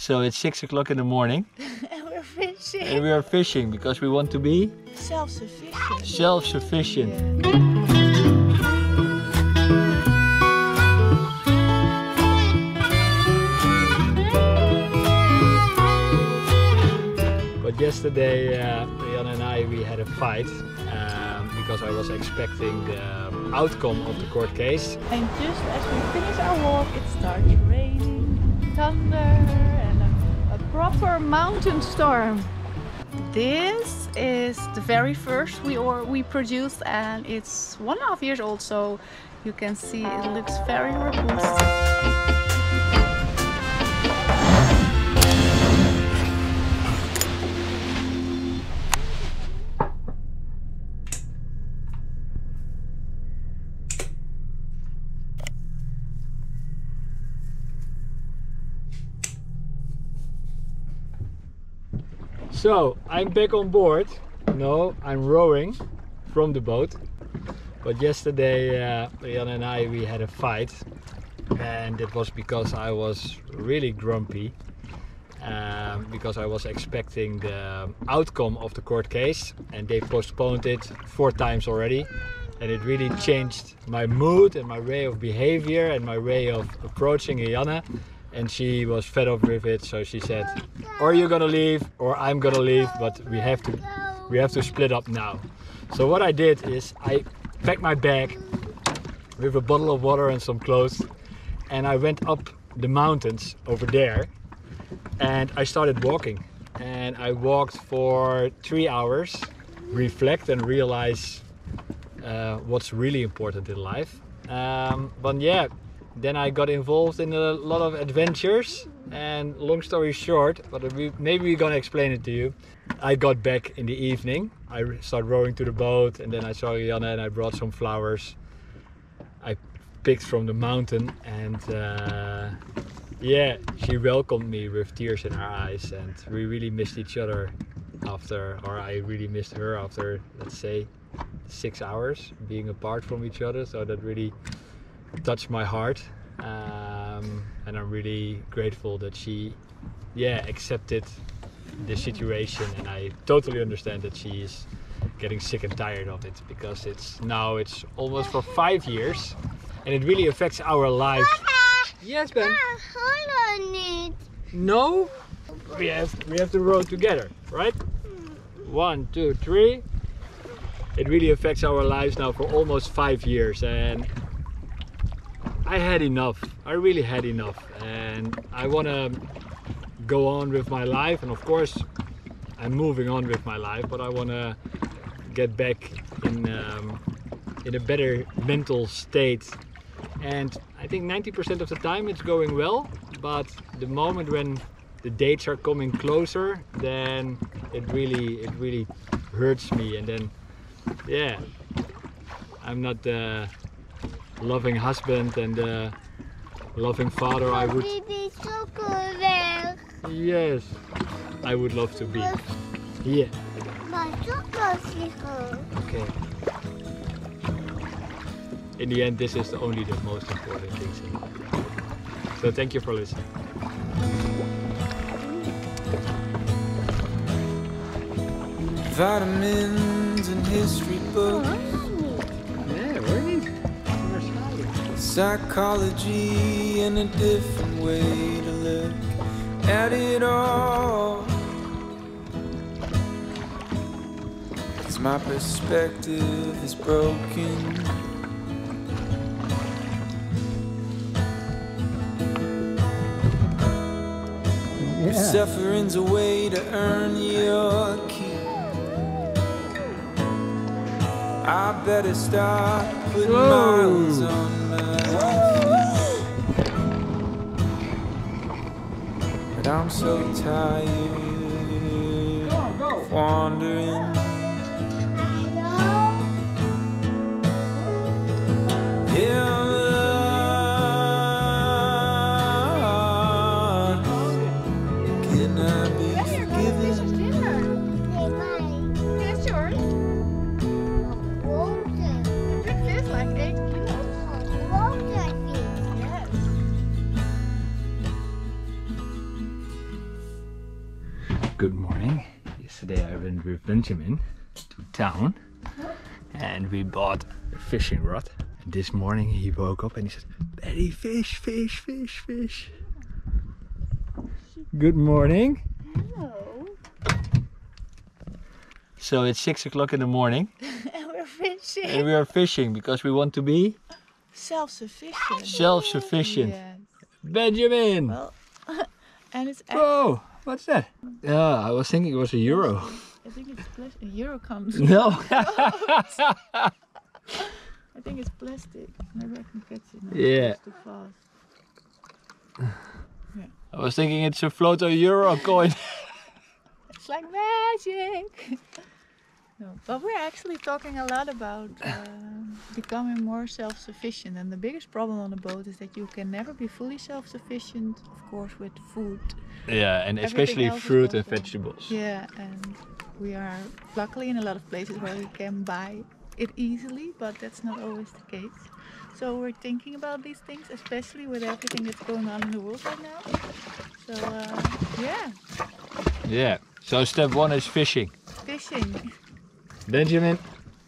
So it's 6 o'clock in the morning. And we're fishing. And we are fishing because we want to be Self-sufficient. self-sufficient. But yesterday, Jan and I, we had a fight because I was expecting the outcome of the court case. And just as we finish our walk, it starts raining, thunder, and a proper mountain storm. This is the very first we produced, and it's 1.5 years old, so you can see it looks very robust. So I'm back on board. No, I'm rowing from the boat. But yesterday Jan and I, we had a fight, and it was because I was really grumpy because I was expecting the outcome of the court case, and they postponed it 4 times already, and it really changed my mood and my way of behavior and my way of approaching Janne. And she was fed up with it, so she said, or you're gonna leave or I'm gonna leave, but we have to split up now. So what I did is I packed my bag with a bottle of water and some clothes, and I went up the mountains over there, and I started walking. And I walked for 3 hours, reflect and realize what's really important in life. But yeah, then I got involved in a lot of adventures, and long story short, but maybe we're gonna explain it to you. I got back in the evening, I started rowing to the boat, and then I saw Janne and I brought some flowers I picked from the mountain, and yeah, she welcomed me with tears in her eyes, and we really missed each other after, or I really missed her after, let's say, 6 hours being apart from each other. So that really touched my heart, and I'm really grateful that she accepted the situation, and I totally understand that she is getting sick and tired of it, because it's almost for 5 years, and it really affects our lives. Yes, Ben? Hold on it. No? We have to row together, right? 1, 2, 3. It really affects our lives now for almost 5 years, and I had enough. I really had enough, and I want to go on with my life, and of course I'm moving on with my life, but I want to get back in a better mental state. And I think 90% of the time it's going well, but the moment when the dates are coming closer, then it really hurts me, and then yeah, I'm not the loving husband and the loving father I would. Yes, I would love to be. Yeah. Okay. In the end, this is only the most important things in life. So thank you for listening. Vitamins and history books. Yeah, right. Psychology and a different way to look at it all. 'Cause my perspective is broken. If suffering's a way to earn your keep, I better start putting miles on my feet. But I'm so tired of wandering. Can I be forgiven? Here's yours. This is like 8 kilos. Yes. Good morning. Yesterday I went with Benjamin to town and we bought a fishing rod. And this morning he woke up and he said, "Daddy, fish, fish, fish, fish." Good morning. Hello. So it's 6 o'clock in the morning And we're fishing. and we are fishing because we want to be Self-sufficient. self-sufficient. Yes. Benjamin! Well, and it's Whoa! What's that? Yeah, I was thinking it was a euro. I think it's plastic. A euro comes. No! I think it's plastic. Maybe I can catch it now. Yeah. It's too fast. I was thinking it's a floater euro coin. It's like magic. No, but we're actually talking a lot about becoming more self-sufficient. And the biggest problem on a boat is that you can never be fully self-sufficient, of course, with food. Yeah, and especially else is fruit and possible. vegetables. Yeah, and we are luckily in a lot of places where we can buy it easily, but that's not always the case. So we're thinking about these things, especially with everything that's going on in the world right now. So yeah, Yeah. So step 1 is fishing. fishing. Benjamin.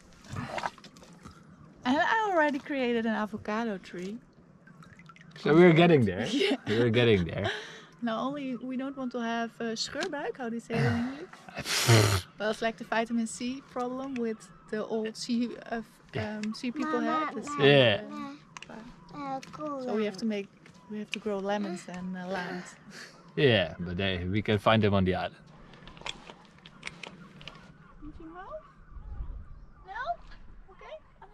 And I already created an avocado tree. So we're getting there. We're getting there. Not only we don't want to have scheurbuik, how do you say that in English? Well, it's like the vitamin C problem with the old sea people had. It's, Yeah. So we have to grow lemons and limes. Yeah, but we can find them on the island. Anything wrong? No? Okay.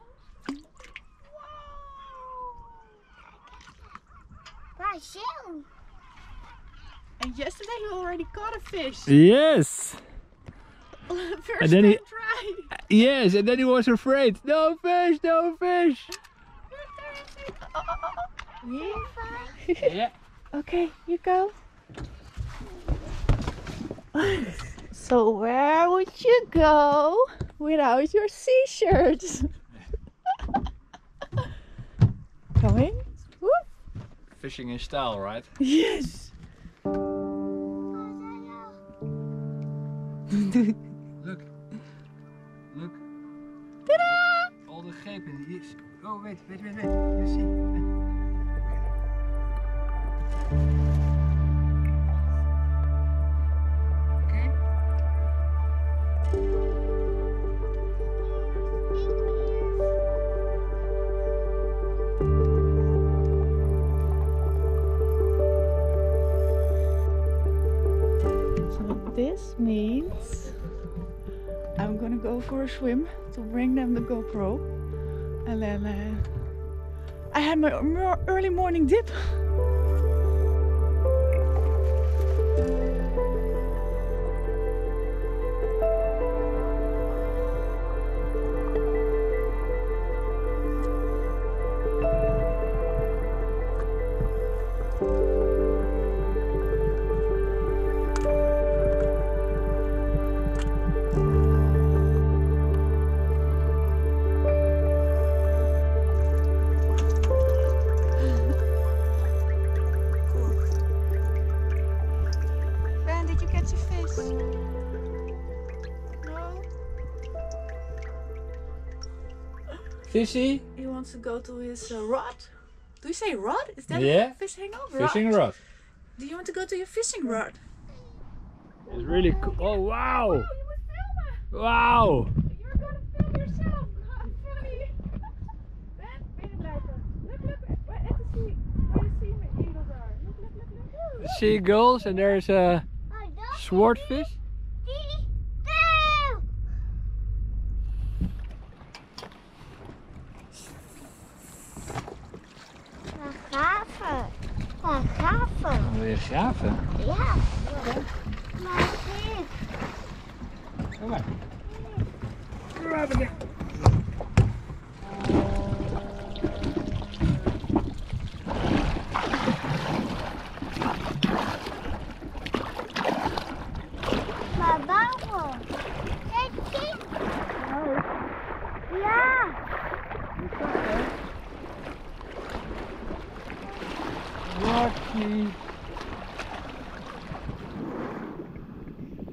Brazil. And yesterday you already caught a fish. Yes. First And then time he- try. Yes, and then he was afraid. No fish, no fish. Yeah. Yeah. Okay, you go. So where would you go without your sea shirt? Coming? Whoop. Fishing in style, right? Yes. Look. Look. Ta-da! All the grepen. Yes. Oh, wait. You see. Okay. So this means I'm gonna go for a swim to bring them the GoPro, and then I had my early morning dip. Ben, did you catch a fish? No? Fishy? He wants to go to his rod. Do you say rod? Is that Yeah. a fish hang on? Fishing rod. Do you want to go to your fishing rod? It's really cool. Oh, wow. You would film it. Wow. You're gonna film yourself. Funny. Ben, binnen blijven. Look, at the sea. Where the sea eagles are. Look. Seagulls, and there's a swordfish. Weer graven. Ja. Maar dit. Kom maar. Graven er. Maar waarom? Kijk. Ja. Rocky.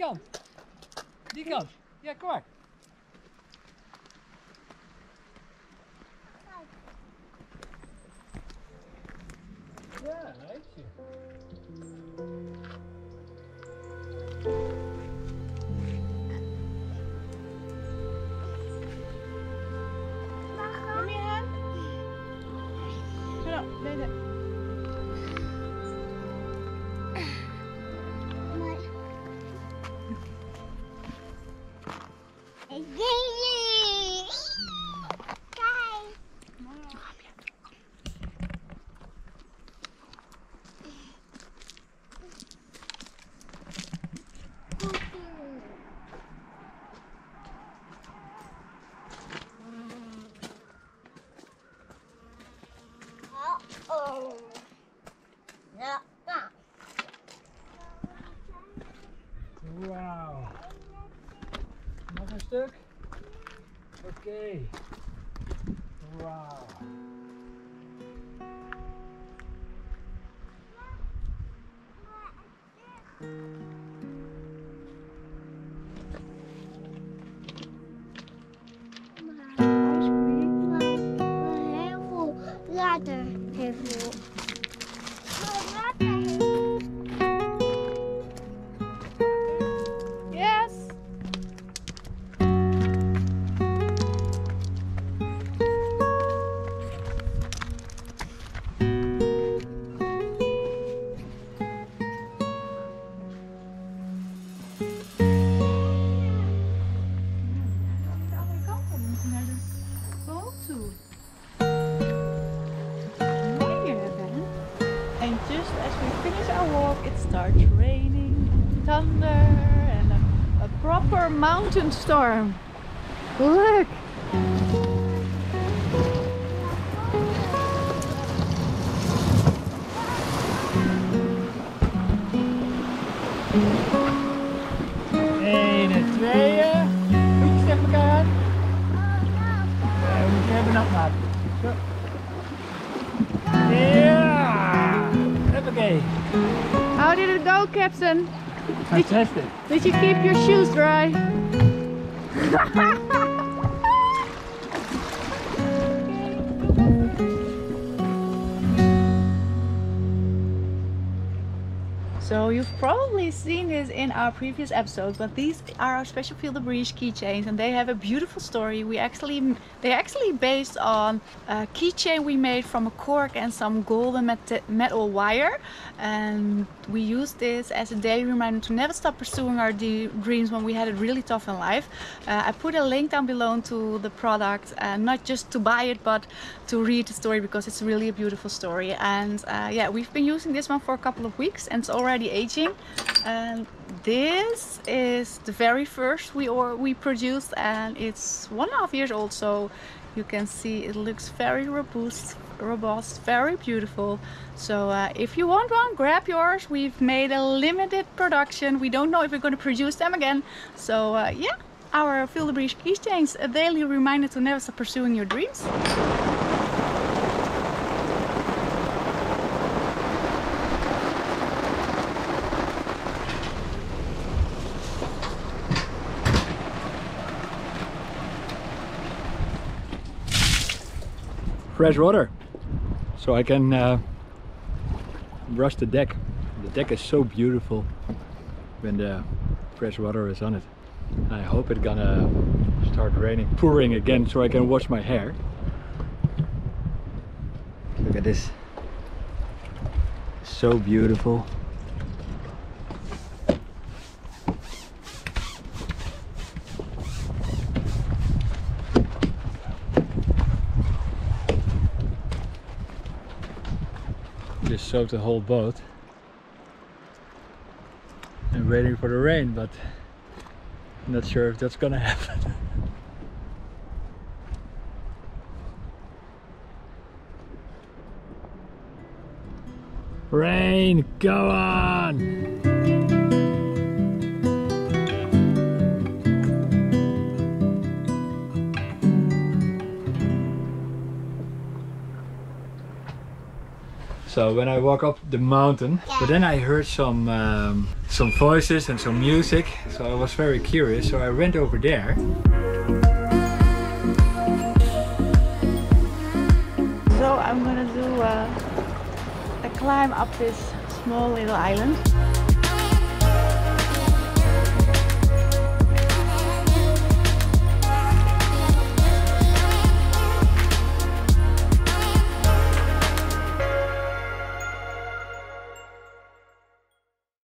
kant. Die kant. Ja, kom maar. Ja, rijtje. Come here. Zo, deze. Wauw. Nog een stuk. Oké. Wauw. Heel veel water. Heel veel. Yes. De andere kant op moeten naar de boot toe. Mooi hier, Ben. And just as we finish our walk, it starts raining, thunder, and a proper mountain storm. Look! Eén en tweeën. Voetjes tegen elkaar aan. We moeten even nat maken. Zo. Ja! Hoppakee. How did it go, Captain? Fantastic. Did you keep your shoes dry? So you've probably seen this in our previous episodes, but these are our special Feel the Breeze keychains, and they have a beautiful story. They're actually based on a keychain we made from a cork and some golden metal wire, and we used this as a daily reminder to never stop pursuing our dreams when we had it really tough in life. I put a link down below to the product, not just to buy it, but to read the story, because it's really a beautiful story. And yeah, we've been using this one for a couple of weeks, and it's already aging. And this is the very first we produced, and it's 1.5 years old, so you can see it looks very robust, very beautiful. So if you want one, grab yours. We've made a limited production. We don't know if we're going to produce them again. So yeah, our Feel the Breeze keychains, a daily reminder to never stop pursuing your dreams. Fresh water, so I can brush the deck. The deck is so beautiful when the fresh water is on it. I hope it's gonna start pouring again, so I can wash my hair. Look at this, so beautiful. Just soaked the whole boat and waiting for the rain, but I'm not sure if that's gonna happen. Rain, go on! So when I walk up the mountain, but then I heard some voices and some music, so I was very curious, so I went over there. So I'm gonna do a climb up this small little island.